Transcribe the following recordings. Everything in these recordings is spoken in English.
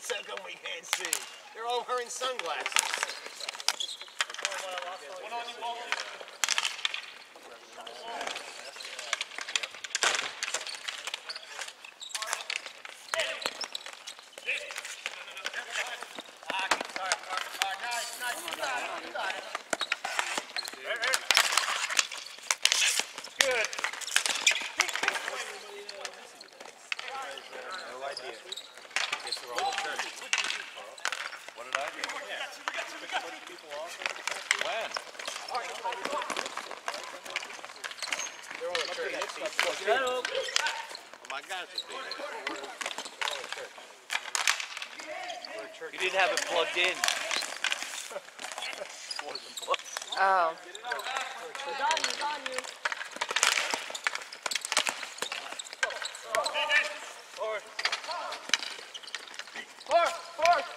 That's how come we can't see. They're all wearing sunglasses. One on you, Paul. Good. No idea. Guess we're all church. What did I do? Yeah. We got two. People off. When? They're all at church. Oh my gosh. You didn't have it plugged in. Oh. He's on you. Forward.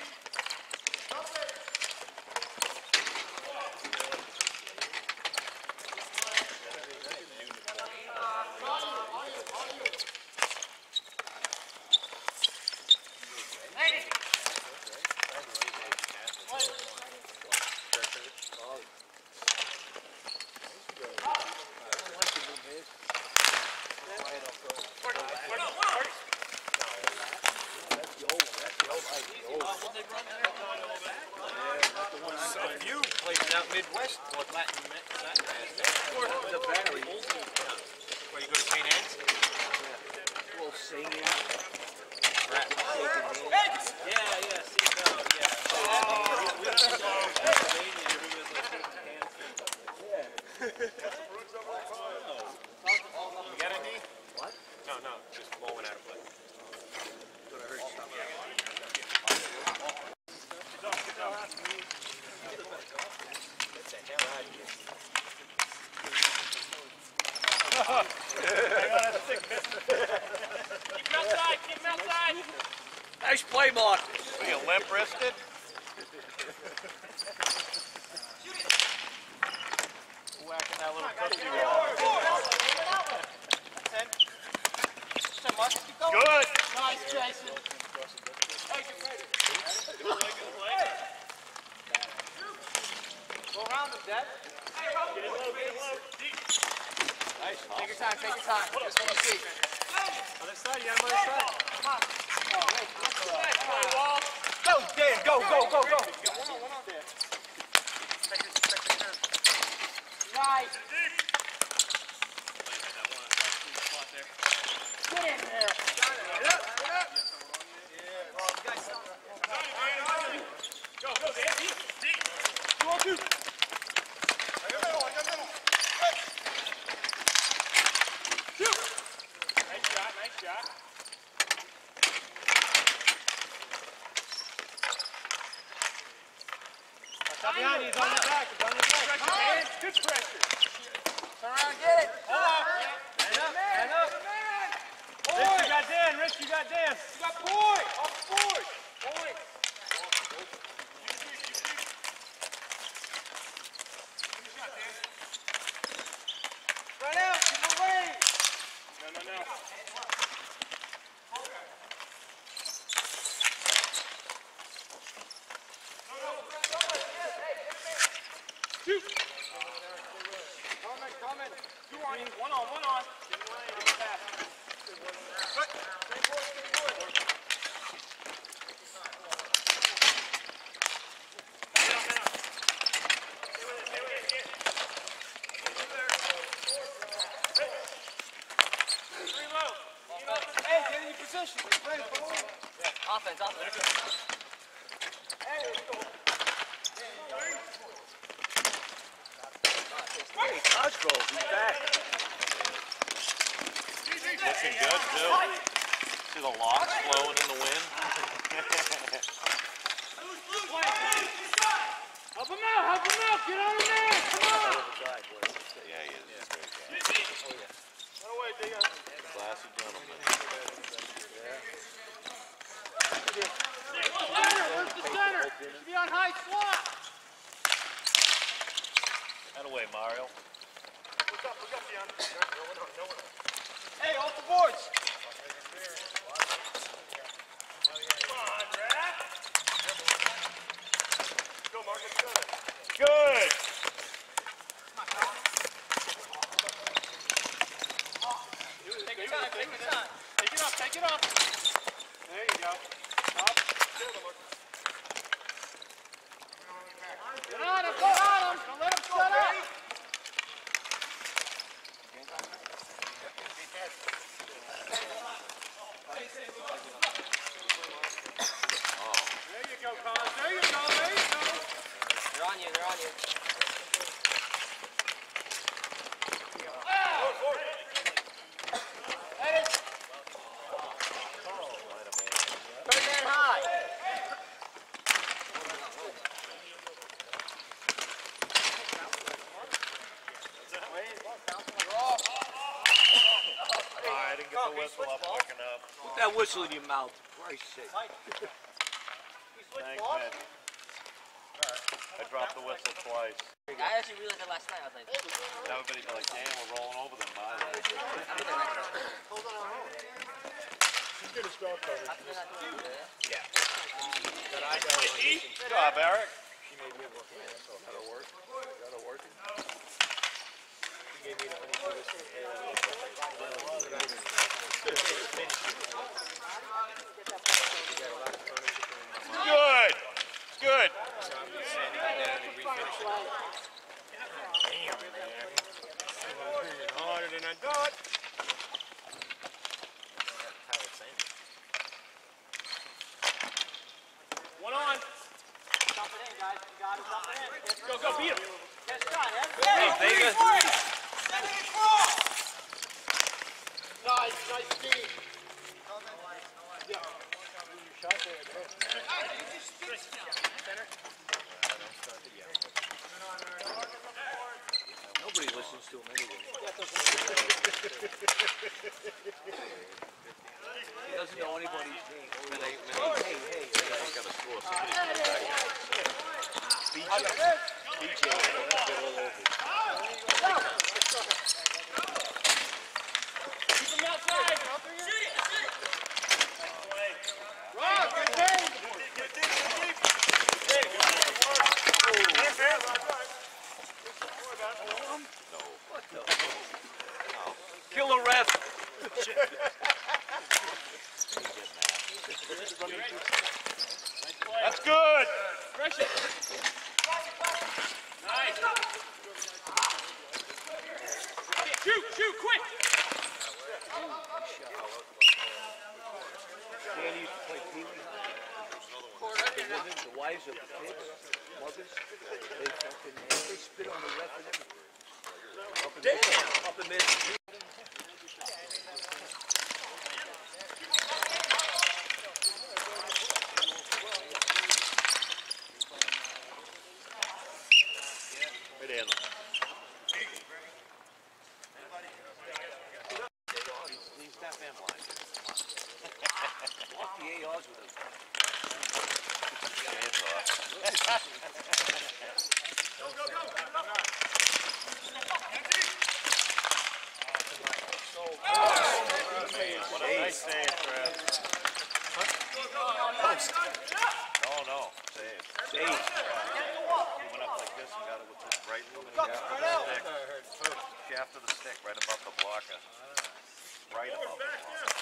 So if you played out Midwest, or Latin the Barry, where you go to St. Anne's? A little singing. Yeah, seatbelt, yeah. You got any? What? No, just blowing out of play. Get the hell out of here. Keep him outside. Nice play, Mark. Are you limp-wristed? Whacking that little cookie roll. Good. Nice, Jason. Go around him, Dad. Get in low. Nice. Take your time. Just want to see. Other side, you on the other side. Come on. Go, Dan, go. One on. Nice. Get in there. Go, Dan. Deep. 2-on-2. Nice shot. Behind you, he's on the back. Good pressure. Turn around, get it. Hold on. Hand up. Rich, you got Dan. You got Boy. Off the board. Boy. Right out. Keep away. No. Shoot. Comment. 2 on you. 1 on. Hey, get in your position. Offense. Hey, let's go. Hey, Cosgrove, he's back. Looking good, too. See the locks flowing in the wind? Help him out. Get on the man. Come on. Yeah, he is. He's a great guy. Run away, Dion. Classy gentleman. Where's the center? Should be on high slot. That away, Mario. Look up, Dion. No one. Hey, off the boards. Come on, it up. There you go. Up. Get on him, go on him. Don't let him shut up. There you go, Collins. There you go. There you go. They're on you. They're on you. Third man high. I didn't get the whistle up quick enough. Put that whistle in your mouth. Christ's sake. Thanks, man. I dropped the whistle twice. I actually realized that last night. I was like, Everybody's like, damn, we're rolling over them. I'll be there next time. He's good as dog coverage. After they're not doing it, yeah. Good job, Eric. Good. Good. Harder than I thought. One on. Dump it in, guys. You got to dump it in. Go, go, beat him. Get shot. Hey, Vega. Nice, nice speed. Nobody listens to him anyway. He doesn't know anybody's name. Hey, hey, BJ, Keep him outside. Rob, good game. Kill a ref. That's good. Nice. Shoot, quick. Danny used to play Pee-wee. The women, the wives of the kids, mothers, they spit on the ref and everything. Up in Massachusetts. Right in. He's that man blind. Walk the ARs with him. Hands off. What a nice save, Chris. No, save. Save. He went up like this and got it with his right shaft of the stick right above the blocker. Right above the blocker.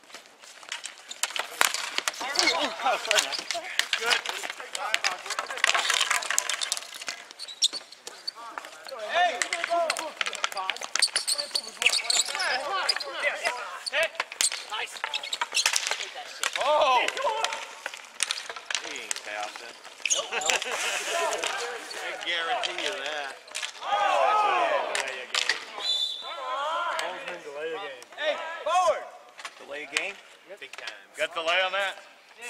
Hey, go. Nice. Oh! He ain't passing. I guarantee you that. Hey, forward. Delay a game? Big time. Got delay on that?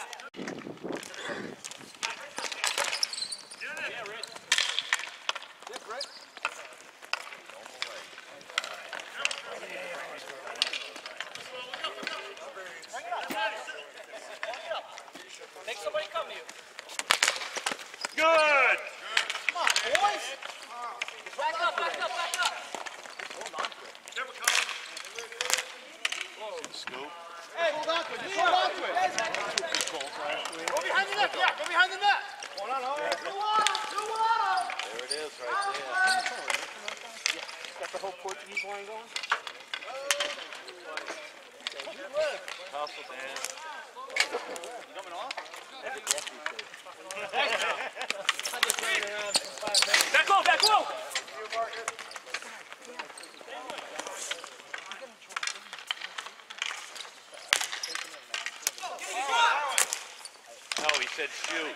Make somebody come to you. Good! Come on, boys. Back up. Scoop. Hey, hold on to it. Just hold on to it. Go behind the net. Yeah, go behind the net. Hold on, all right. There it is right there. Got the whole Portuguese line going? Hustle, man. You coming off? Back low, back low! No, he said shoot.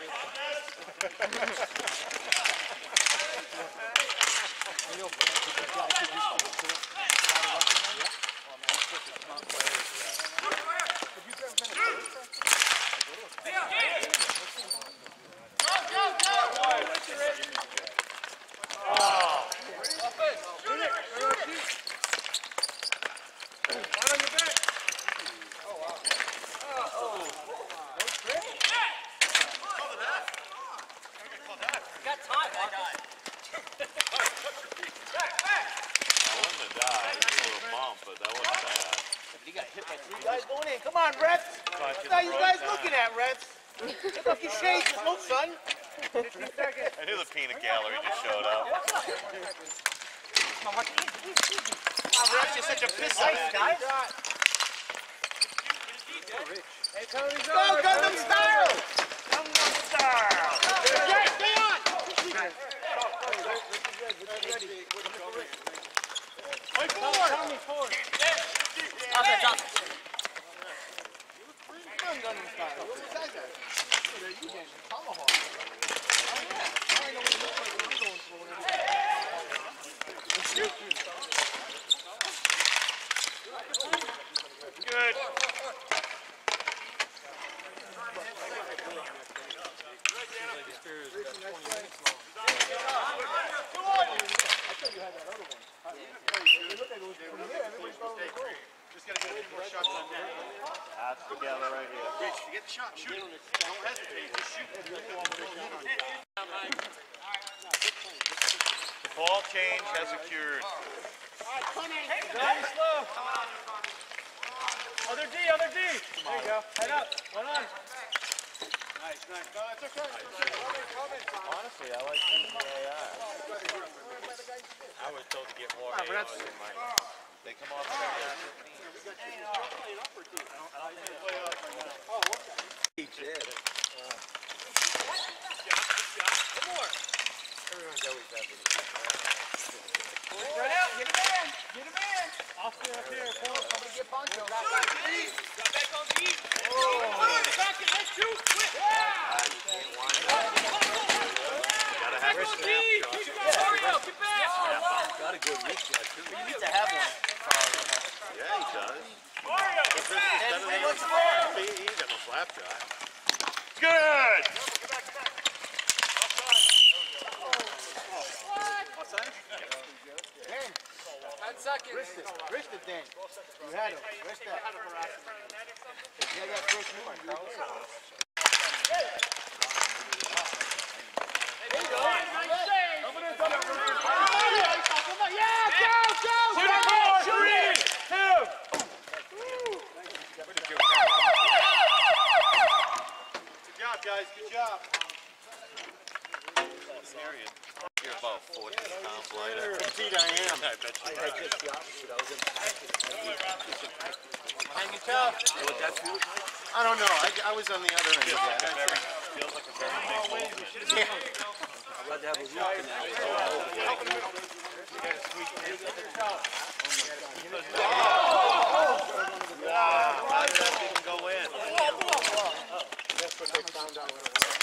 Got time, that guy. I wouldn't have died. It was a bump, but that wasn't bad. You got hit by 3 guys going in. Come on, Reds. What are you guys looking at, Reds? Get up your shades, no son. 15 seconds. I knew the peanut gallery just showed up. Come on, Reds, you're such a piss guys. Hey, Tony's go, Gundam style! Gundam style! Stay on! Wait forward! Tommy, forward. Johnson, Johnson. Gundam style. What was that guy? You getting tomahawk. I know what it looks like when I'm going for it. Good. Just gotta get a few more shots on net. That's together right here. Rich, you get the shot, shoot. Don't hesitate, just shoot. The ball change has occurred. Very slow. Other D, other D. There you go. Head up. One on. Nice, nice. No, that's okay. Honestly, I like CAR. I was told to get more ARs in my... They come off 7-15. He did. Everyone's always happy to Right out. Get him in. Get him in. Off here, up here. Somebody get Poncho. Got back on the east. Let's shoot. Quick. Gotta have a snap shot. Mario, get back. Got a good reach there, too. You need to have one. Yeah, he does. Mario, get back. He ain't got no slap shot. Good! Dan. 10 seconds. Wrist it, Dan. You had him. Wrist that. Yeah, that first move, Carlos. There you go. Yeah, go! Shoot it, ball. Shoot it. Two. Good job, guys. Good job. You're about 14 pounds lighter. Indeed, I am. I bet you are. Just the opposite. I was impacted. Hanging tough. I don't know. I was on the other end of that. Feels like a very big Yeah. I'd rather have a root canal. Wow, how did that even go in? That's what they found out.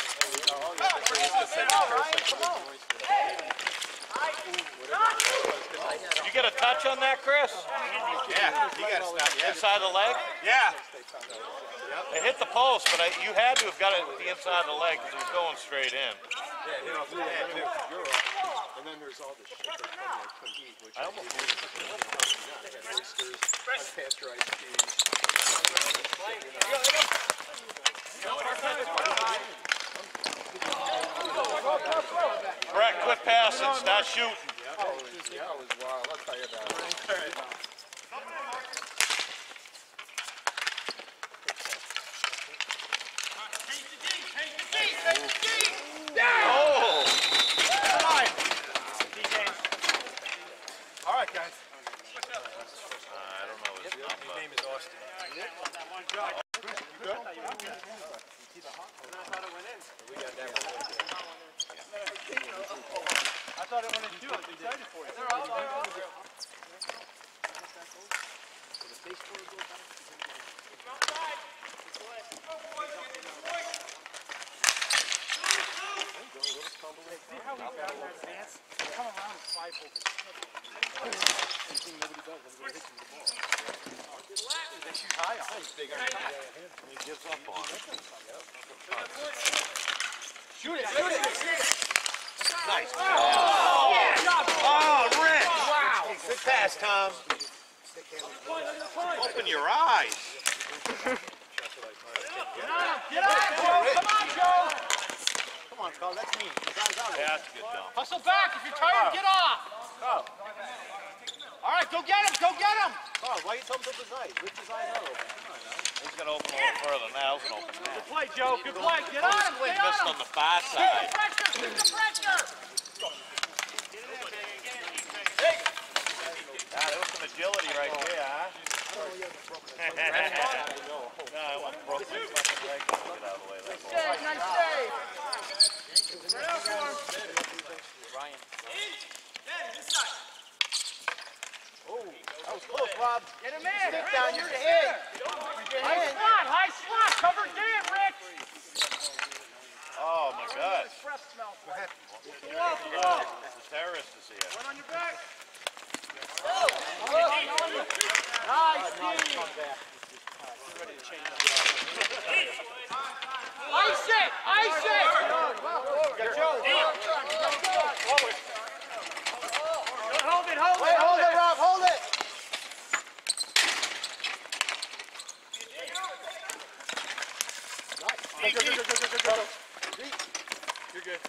You get a touch on that, Chris? Yeah, you got to stop. Yeah. Inside the leg? Yeah. It hit the post, but you had to have got it the inside of the leg because it was going straight in. And then there's all this shit that come like Twin Heat, which I almost oysters, unpasteurized cheese. Brett, quit passing. Start shooting. Yeah, it was wild. I'll tell you about it. Oh! All right, guys. I don't know his name. His name is Austin. I thought it went in too. I was excited for you. See how we got that dance? Come around and five over. Anything nobody does, everybody hits him with the ball. They shoot high on him. He gives up on it. Shoot it, shoot it! Nice. Oh, Rich. wow! Good pass, Tom. Open your eyes. Get on, Joe! Come on, Joe! Come on, Carl. That's me. Yeah, that's a good dump. Hustle back. If you're tired, get off. Carl. All right, go get him. Go get him. Carl, why are you telling him his eyes? Rich's eyes are open. He's going to open a little further now. He's going to open now. Good play, Joe. Good play. Get on him. He Get missed on on him. the far Keep side. the pressure. Keep the pressure. There was some agility right there, huh? No, I want Brooklyn fucking leg to get out of the way of that ball. Save, nice save. Ryan. Oh, That was close, Rob. get him in. Stick Rick, down, you're you're in. in. High slot. Cover Dan, Rick. Oh, my God. Breath smell. The terrorist is here. On your back. Nice, Steve. Ice it! Ice it! Hold it, hold it, hold it, Rob, hold it! You're good.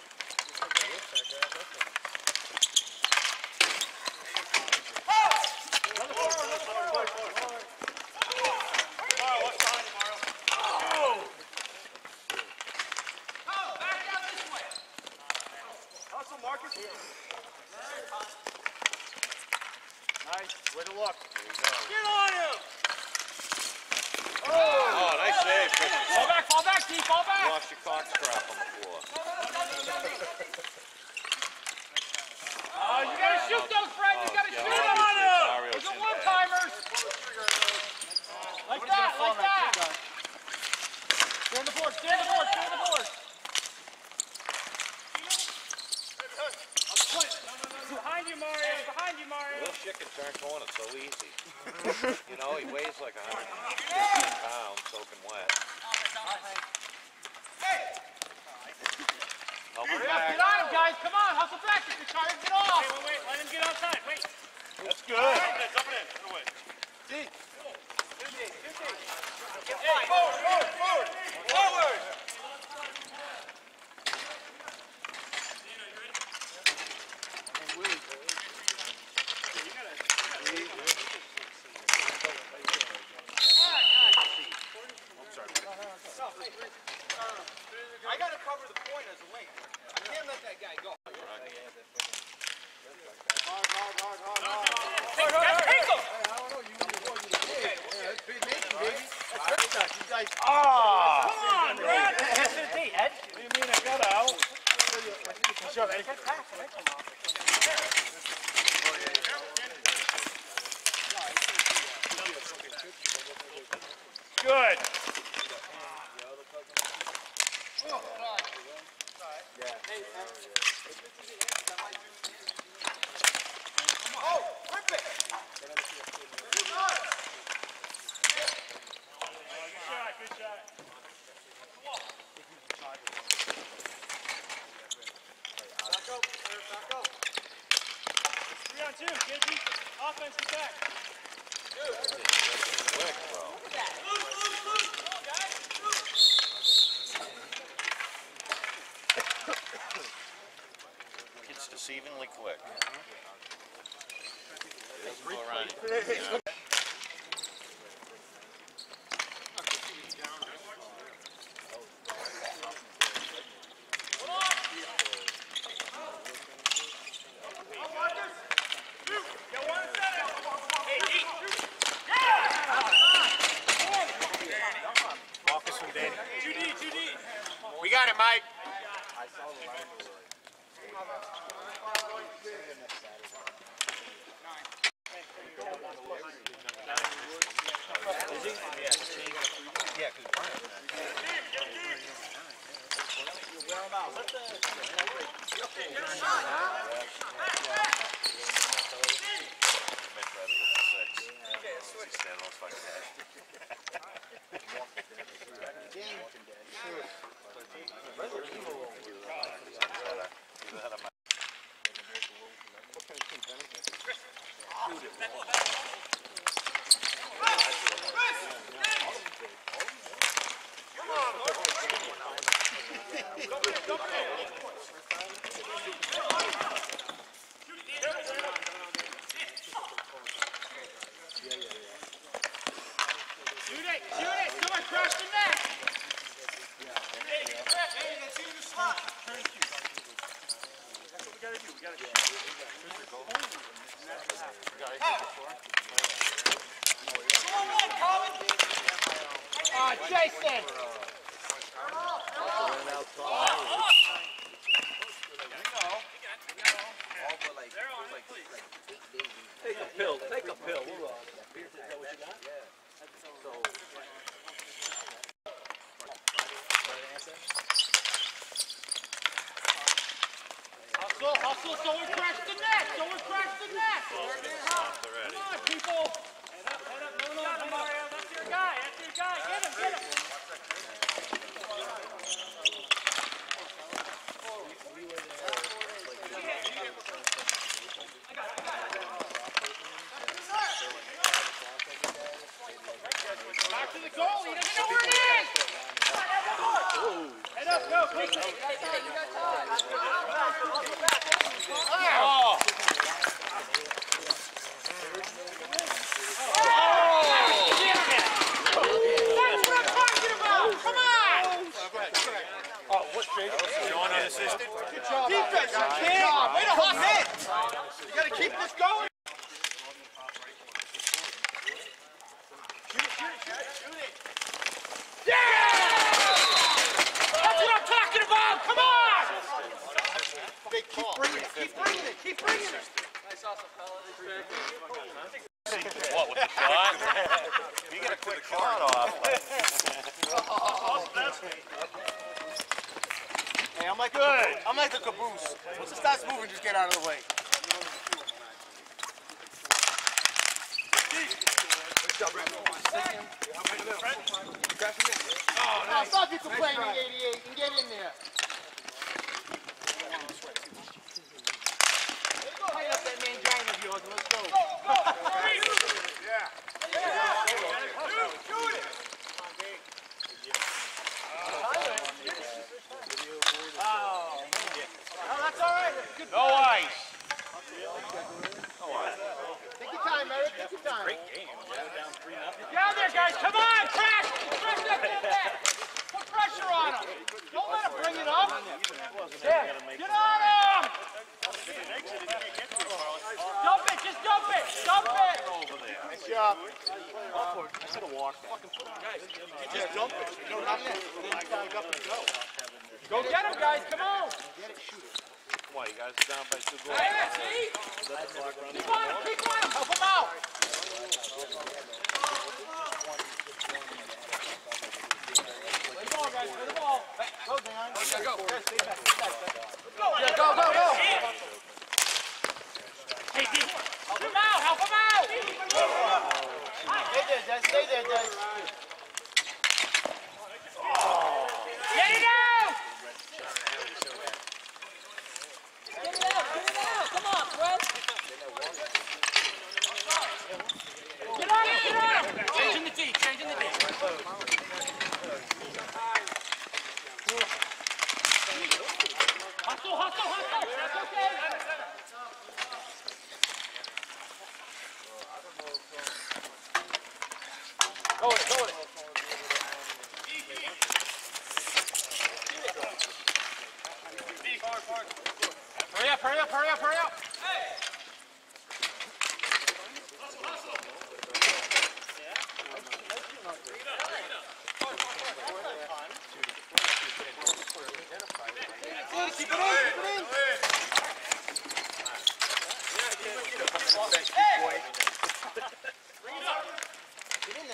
Nice, way to look. Get on him! Oh, nice save, Chris. Fall back, Steve, fall You back! lost your cock strap on the floor. You gotta shoot those, Fred, you gotta shoot them! Those are one-timers! Like that, like that! Stay on the board, stay on the board, stay on the board! Behind you, Mario, behind you, Mario! Little shit can turn corners so easy. You know, he weighs like 150 pounds, soaking wet. Help him Hurry up, back. get on him, guys, come on, hustle back, if you're tired, get off! Wait, let him get outside. Wait. That's good. Dump it in. Put it away. Forward! I gotta cover the point as a wing. I can't let that guy go. Come on, Brad. Ed. What do you mean I got out? Good. Good shot. 3 on 2. JT, offense is back. Quick, bro. It's deceivingly quick. It doesn't go around. Mike. I saw the line over. Is he? Yeah, because Brian. Jason! Take a pill. Take a pill. Is that what you got? Yeah. So. Hustle, someone crash the net! Someone crash the net! Come on, people! Head up, no, Mario, that's your guy, get him! Back to the goal, he doesn't know where it is! Head up, go, quick! You got time. Oh! That's what I'm talking about! Come on! Oh, what's Jason? Going unassisted? Good job. Defense, you can't! Way to hit! You gotta keep this going! Shoot it! Yeah! That's what I'm talking about! Come on! Big call. Keep bringing it! Nice awesome fella. What, with the shot? You get a quick shot off. Hey, I'm like the caboose. Once it starts moving, just get out of the way. I'll stop you complaining, 88, and get in there. Tighten up that mangina of yours and let's go. Oh, that's all right. Good No ice. Take your time, Eric. Take your time. Get out there, guys! Come on! Crash! Crash that net! Put pressure on him! Don't let him bring it up! Yeah. Get on him! Dump it! Just dump it! Dump it! Nice job. I should have walked that. You just dump it. You don't have it. Then you back up and go. Go get him, guys! Come on! Get it, shoot it. Come on, you guys are down by 2 goals. Hey, see? Keep on him! Keep on him! Help him out! Play the ball, guys! Play the ball! Hey, go, Dan! Go! Stay back! Go! Yeah, go! Hey, D! Help him out! Help him out! Stay there, Des. Get it out! Get it out! Come on, Fred! Get on him! Changing the D! Hustle! That's okay! Go with it! Hurry up!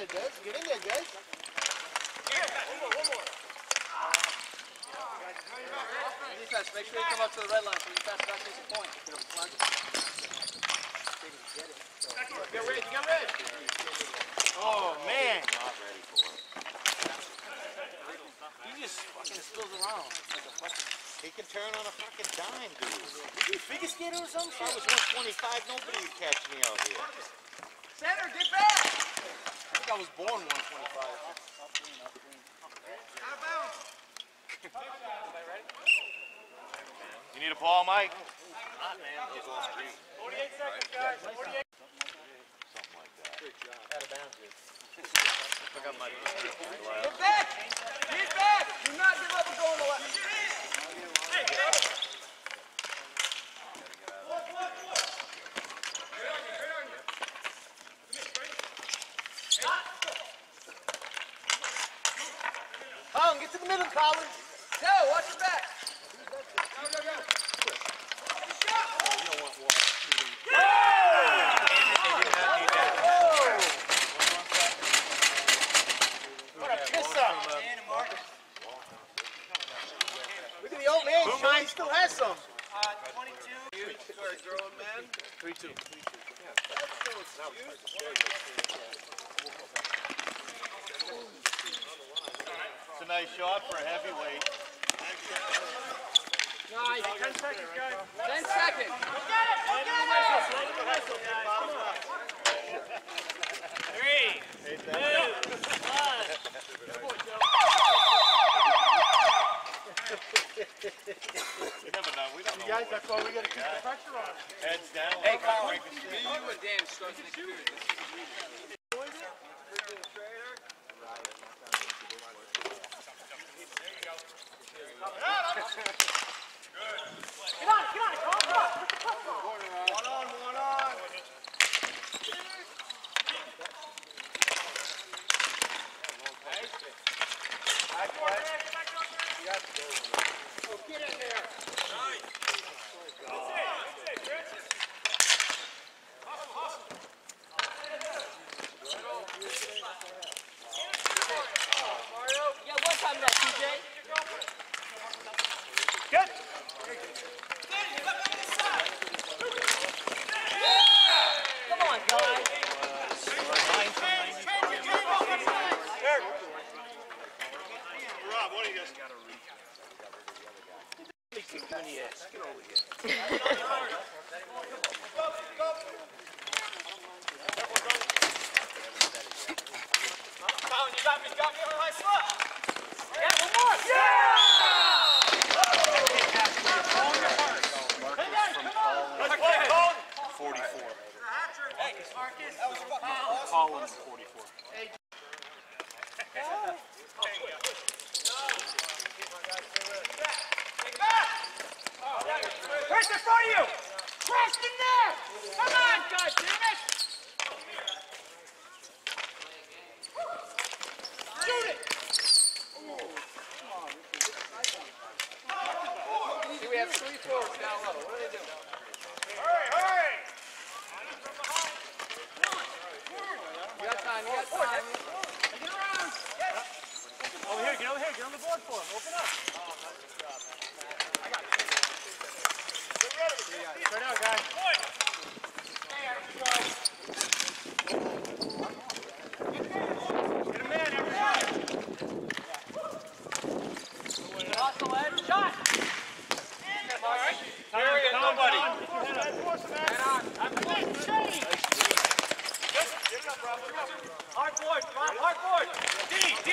there, Des. Get in there, Des. Defense, make sure you come up to the red line so you pass back to the point. Get ready, get ready. Oh, man. Not ready for it. He just fucking spills around. Like a fucking... He can turn on a fucking dime, dude. Is he a figure skater or some If I shit? was 125, nobody would catch me out here. Center, get back! I think I was born 125. Out of bounds. You need a ball, Mike? Hot, man. He's on screen. 48 seconds, guys. 48. Something like that. Out of bounds, dude. I got my Get back! Get back! Do not give up and go on the left. Colin, get to the middle, Colin. Go, watch your back. Go, go, go. What a piss up. Look at the old man, Sean, he still has some. 22. Sorry, grown man. 3-2. It's a nice shot for a heavyweight. Nice. 10 seconds, guys. 10 seconds. You never know. We don't know. Guys, that's why we got to keep the pressure on. Heads down. Hey, Colin, me, you, and Dan start the next period. Get on, come on. One on. Get in there. Yeah, one time that, TJ. Good. Come on, guys. Rob, what do you guys? Colin, you got me on my slip. Yeah, one more. Hey, guys, come on. Let's play, Colin. 44. Hey, Marcus. That was fucking awesome. Colin, 44. Press in front of you! Press in there! Come on, goddammit! Shoot it! See, we have 3 forwards down low. What are they doing? Hurry! You got time. Get around! Over here, get on the board for him. Open up. Straight out, guys. Get him in, everybody. Hustle, Ed. Shot. Period, nobody. Hard board, Rob, hard board. D.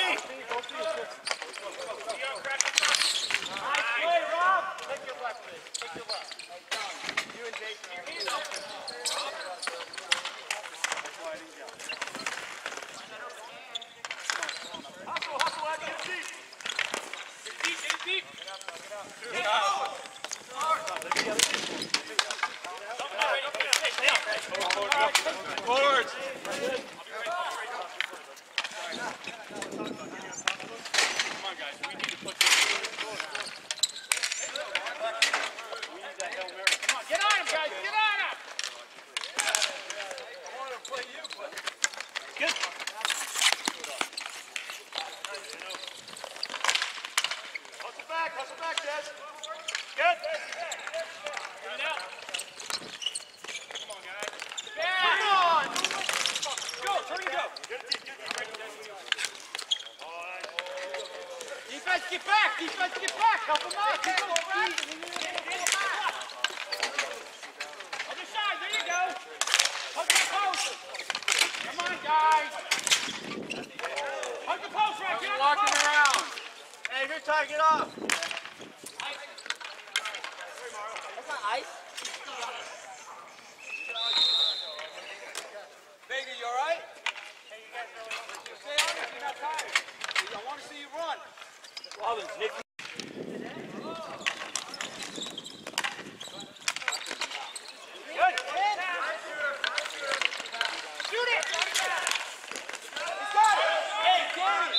Nice play, Rob. Take your left, please. Take your left. You and Jason. Hustle, Ed, get deep. Get deep. Get up. Forwards. Come on, guys. We need to put this. We need that Hail Mary. Come on, get on him, guys. Get on him. I wanted to play you, but Defense, get back! Defense, get back! Help him out! Keep going, Brad! Other side, there you go! Hug the post! Come on, guys! Hug the post, right? Get on the post! Around! Hey, here, Ty, get off! That's not ice. Vega, you alright? Hey, you guys really want to stay on if you're not tired. I want to see you run. Rollins, Nick. Good. Shoot it. He's got it. Hey, Danny.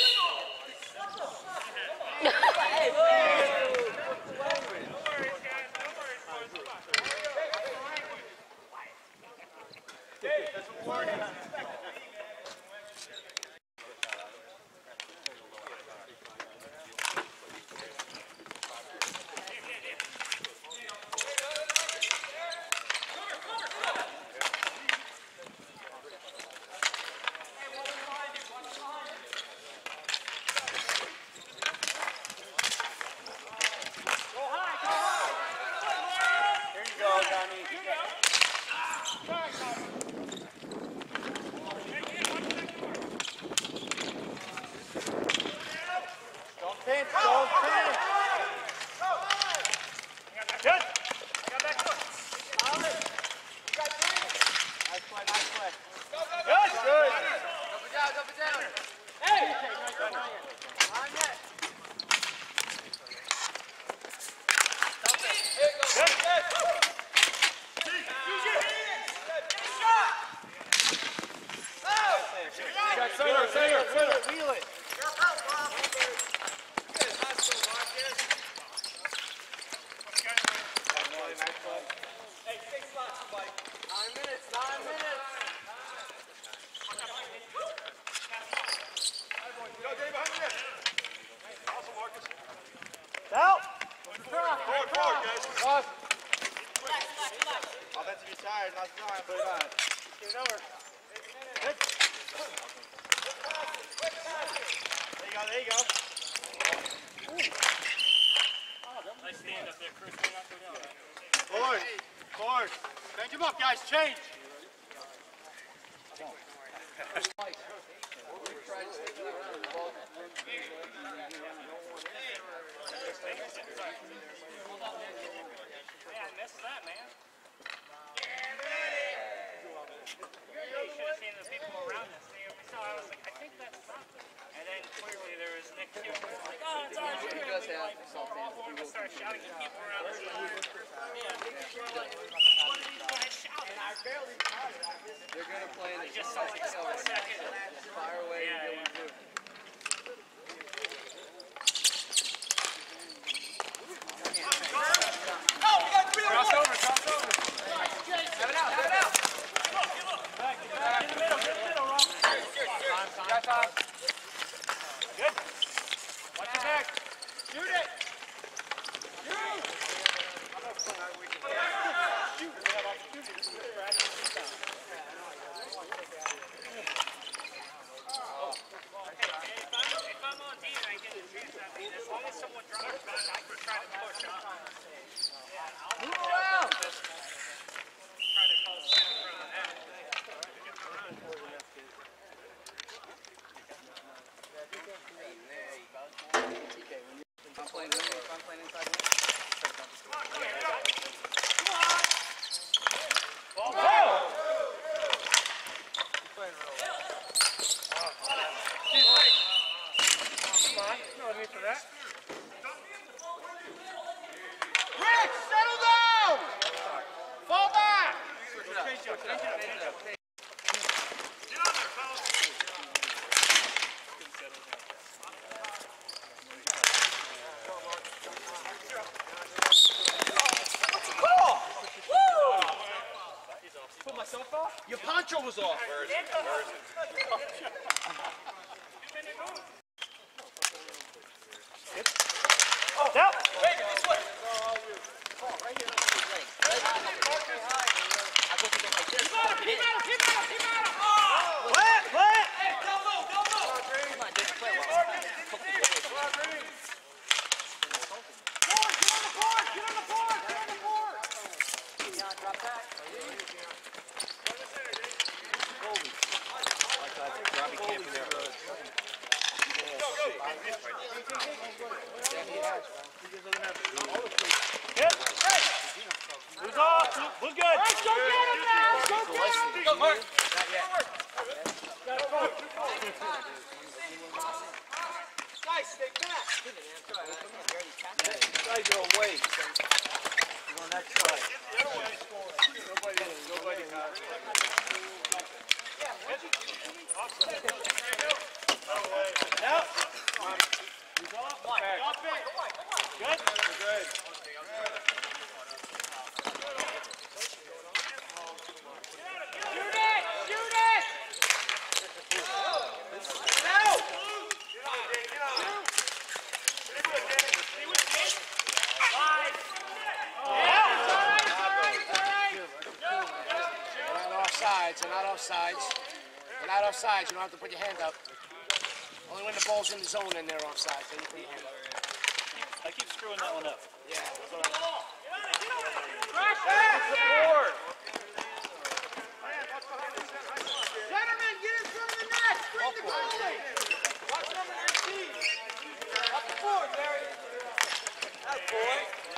That's what warning. Wheel it. Hey, stay slot, somebody. 9 minutes, 9 minutes. Go, Dave, behind you. Awesome, Marcus. Out. Forward, guys. Offensive, you're tired, not trying, put it on. Get it over. Good. There you go. Nice stand up there, Chris. We're not going down. Forward. Change him up, guys. Change. Hey, I missed that, man. You should have seen the people around us. I was like, I think that's something. And then clearly there was Nick too. Like, oh, it's our shooter. All four of us started shouting at people around us. Yeah, we're like, what are these guys shouting? And I barely caught it. They're going to play in the just saw like a split second. fire away. Yeah. Cross over. Have it out. Back in the middle, Rob. Good. Watch your back. Shoot it. If I'm on team, I get a chance. I mean, as long as someone drops back, I can try to push up. Move around. Try to call center from the net. I'm playing inside. Rick, settle down. Fall back. Good. Who's off? Who's good? Go get him now! Go get him! Go, Mark! Guys, stay back. Guys are away. On that side. Nobody got it. Now. Who's off? Good. Good. Shoot it! Shoot it! They're not offsides. They're not offsides. You don't have to put your hand up. Only when the ball's in the zone and they're offsides, then you put your hand up. I keep screwing that one up. Yeah. Support! Gentlemen, get in front of the net. Bring the goalie. Watch number 19. Up the board, Barry. That boy.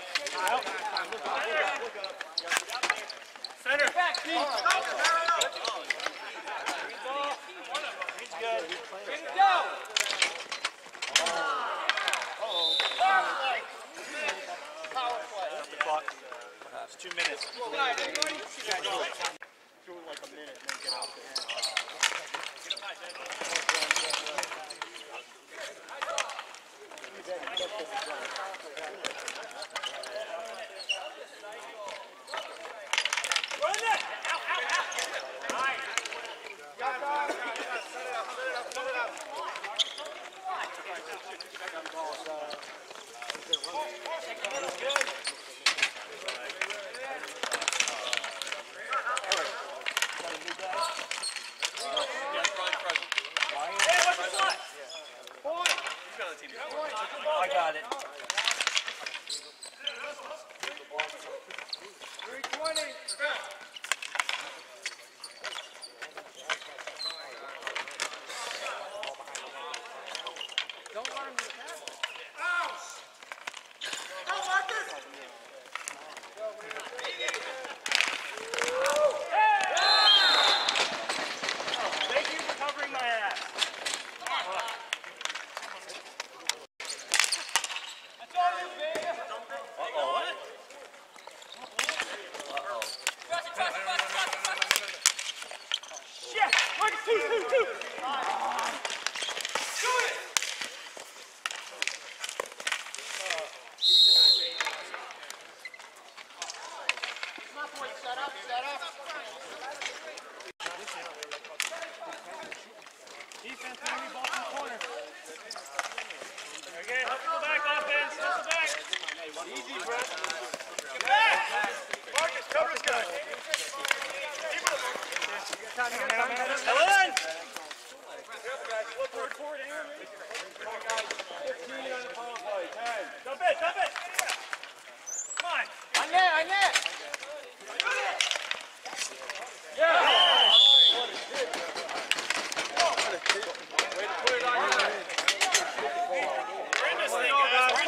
Center. Back, Pete. He's good. Ready to go. Power play. Stop the clock. It's 2 minutes. All right, everybody. Through like a minute and then get out there. I got it. 320. Don't let him get past. Go, Marcus! Thank you for covering my ass. That's all you, baby. Uh-oh. What? Shit! Marcus, two! Set up. Defense, enemy ball in the corner. Okay, hustle back, offense, hustle back. Easy, bro. Get back! Marcus, cover this guy. Helen! Forward, Aaron. 15 on the power play. 10. Dump it! Come on! On net. Yeah! Way to put it on your leg. We're in this thing, guys.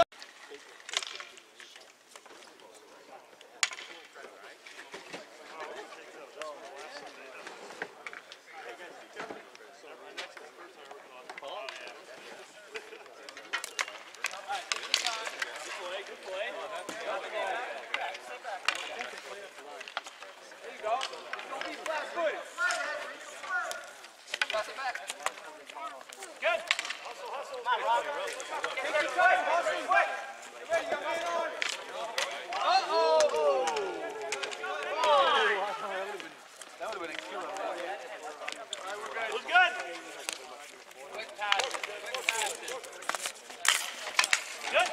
Good play. There you go. Don't be flat-footed. Pass it back. Good. Take your time. Hustle quick. You ready? You got man on? Uh-oh. That would have been a killer. Who's good? Quick pass. Good.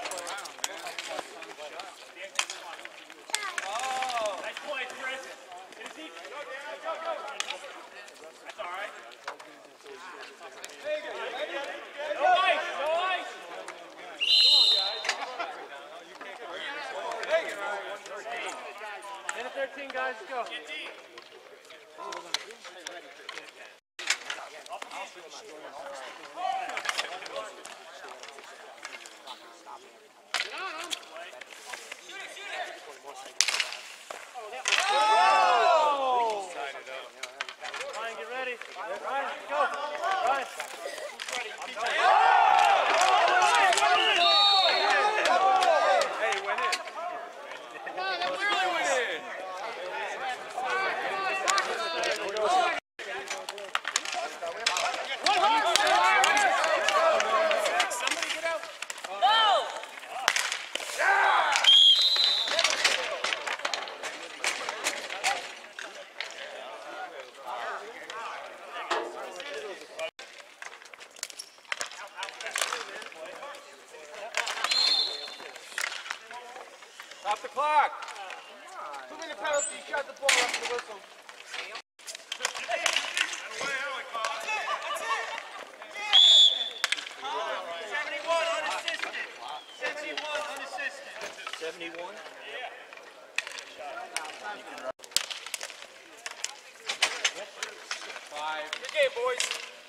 Nice play, Chris. Get a deep. Go. That's all right. No ice. Minute 13, guys. Let's go. Get deep. Hey, he went in. Stop the clock. 2-minute penalty, shot the ball after the whistle. Unassisted. 71 unassisted. 71? Good game, boys.